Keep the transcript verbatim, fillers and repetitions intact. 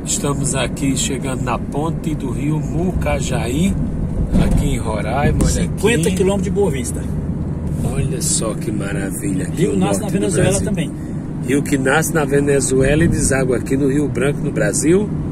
Estamos aqui chegando na ponte do rio Mucajaí, aqui em Roraima. Olha cinquenta aqui. quilômetros de Boa Vista. Olha só que maravilha. Aqui Rio nasce na Venezuela também. Rio que nasce na Venezuela e deságua aqui no Rio Branco, no Brasil.